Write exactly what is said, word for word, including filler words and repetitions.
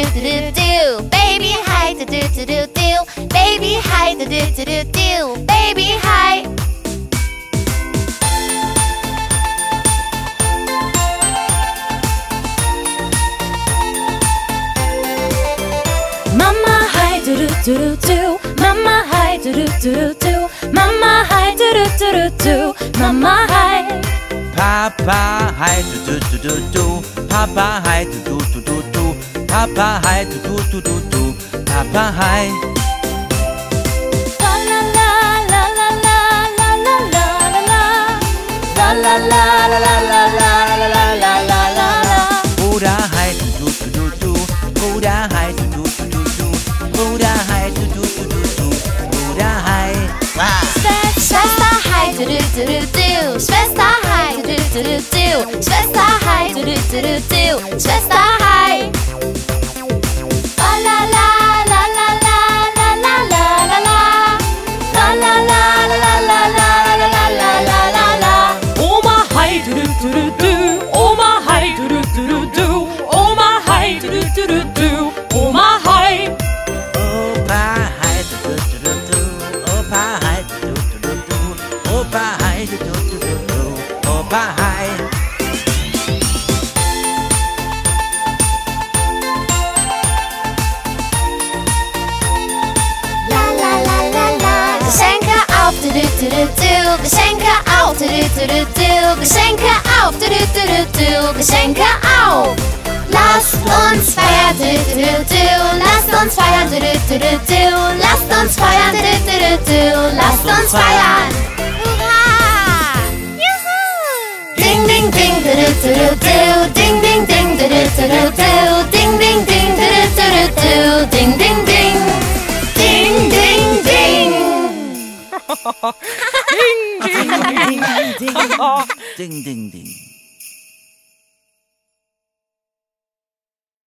do do do do. Babyhai do do do do do. Babyhai do do do do do. Babyhai. Mama hi do do do do do. Mama hi do do do do do. Mama hi do do do do do. Mama hi. Papa hi do do do do do. Papa hi do do do do do. Papa hi do do do do do. Papa hi. La la la la la la la la la la. La la la la la la la la la la la. Bruder hi do do do do do. Bruder hi do do do do do. Bruder hi do do do do do. Bruder hi. Schwester hi do do do do do. Schwester hi do do do do do. Schwester hi do do do do do. Schwester hi. La la la la la la la la la la la. La la la la la la la la la la la la. Oma hi do do do do do. Oma hi do do do do do. Oma hi do do do do do. Oma hi. Opa hi do do do do do. Opa hi do do do do do. Opa hi do do do do do. Opa hi. La la la la la. Geschenke auf du du du du du. Geschenke auf du du du du du. Geschenke auf du du du du du. Geschenke auf. Lasst uns feiern du du du du. Lasst uns feiern du du du du du. Lasst uns feiern du du du du. Lasst uns feiern. Hurra! Juhu! Ding ding ding du du du du du. Ding ding ding du du du du du. Ding ding ding du du du du du. Ding ding ding. Ding ding ding. Ding ding ding ding. Ding ding ding.